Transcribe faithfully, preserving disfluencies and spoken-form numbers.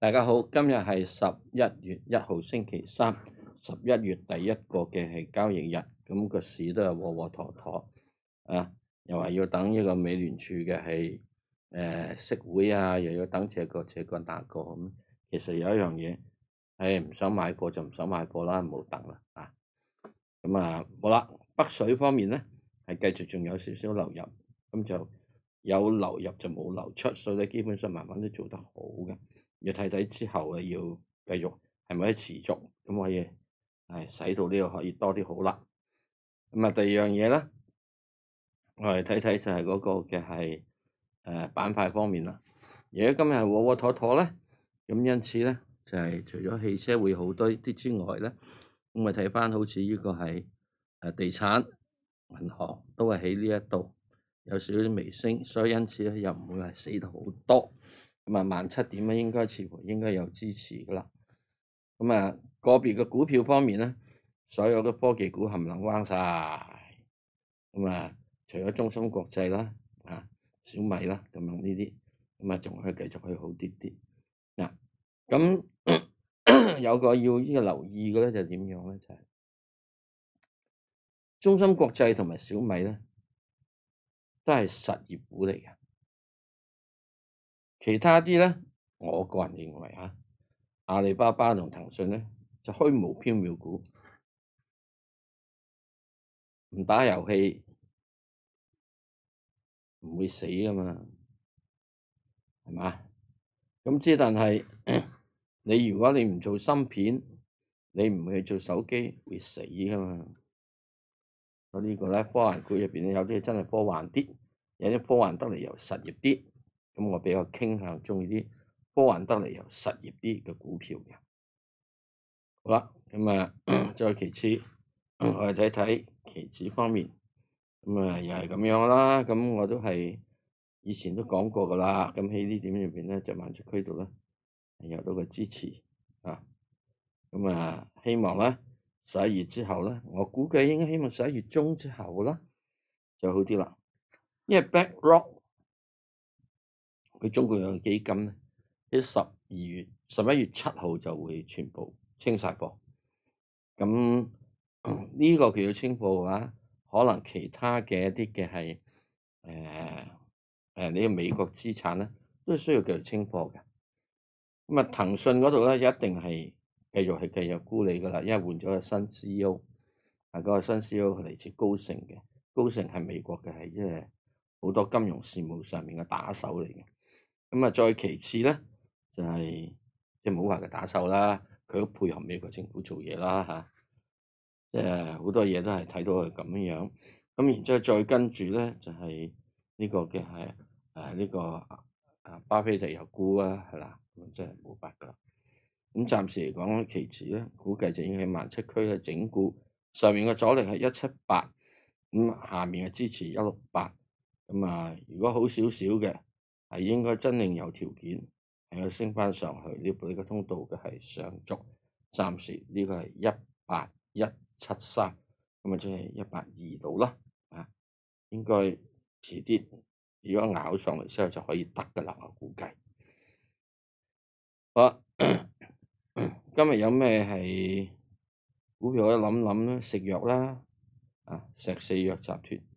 大家好，今日係十一月一號星期三，十一月第一個嘅係交易日，咁個市都係禍禍妥妥啊，又話要等呢個美聯儲嘅係誒息會啊，又要等這個這個那個咁。其實有一樣嘢，誒唔想買過就唔想買過啦，唔好等啦啊。咁啊好啦，北水方面咧係繼續仲有少少流入，咁就有流入就冇流出，所以咧基本上慢慢都做得好嘅。要睇睇之後啊，要繼續係咪可以持續，咁可以係使到呢個可以多啲好啦。咁啊，第二樣嘢咧，我哋睇睇就係嗰個嘅係誒板塊方面啦。而家今日係禍禍妥妥咧，咁因此咧就係、是、除咗汽車會好多啲之外咧，咁我睇翻好似呢個係誒地產、銀行都係喺呢一度有少少微升，所以因此咧又唔會係死得好多。咁啊，萬七點咧，應該似乎應該有支持噶啦。咁啊，個別嘅股票方面咧，所有嘅科技股冚唪唥彎晒。咁啊，除咗中芯國際啦、啊小米啦咁樣呢啲，咁啊仲可以繼續去好啲啲。嗱、啊，咁有個要呢個留意嘅咧，就點樣咧？就係、是、中芯國際同埋小米咧，都係實業股嚟嘅。其他啲咧，我個人認為啊，阿里巴巴同騰訊咧就虛無縹緲股，唔打遊戲唔會死噶嘛，係嘛？咁之但係你如果你唔做芯片，你唔去做手機，會死噶嘛？所以呢個咧，科幻股入邊咧有啲真係科幻啲，有啲科幻得嚟又實業啲。咁我比較傾向鍾意啲科幻得嚟又實業啲嘅股票嘅。好啦，咁啊，再其次，我哋睇睇期指方面，咁啊又係咁樣啦。咁我都係以前都講過噶啦。咁喺呢點入邊咧，就萬七區度咧有到個支持啊。咁啊，希望咧十一月之後咧，我估計應該希望十一月中之後啦就好啲啦。因為 BlackRock 佢中國有個基金咧，喺十二月十一月七號就會全部清晒貨。咁呢、嗯這個佢要清貨嘅話，可能其他嘅一啲嘅係誒誒呢個美國資產咧，都需要繼續清貨嘅。咁啊，騰訊嗰度咧一定係繼續係繼續沽你噶啦，因為換咗個新 C E O，啊嗰個新 C E O 係嚟自高盛嘅，高盛係美國嘅，係即係好多金融事務上面嘅打手嚟嘅。咁啊，再其次咧就係即係唔好話佢打手啦，佢都配合美國政府做嘢啦嚇，即係好多嘢都係睇到係咁樣。咁然之後再跟住咧就係、是、呢個嘅係誒呢個啊巴菲特又沽啊，係啦，咁真係冇法㗎。咁暫時嚟講，期指咧估計就應該喺萬七區嘅整固，上面嘅阻力係一七八，咁下面嘅支持一六八。咁啊，如果好少少嘅，係應該真正有條件係要升翻上去呢個呢個通道嘅係上軸，暫時呢個係一八一七三，咁啊即係一八二度啦，啊應該遲啲如果咬上嚟之後就可以得㗎啦，我估計。好，今日有咩係股票可以諗諗咧？食藥啦，啊石四藥集團。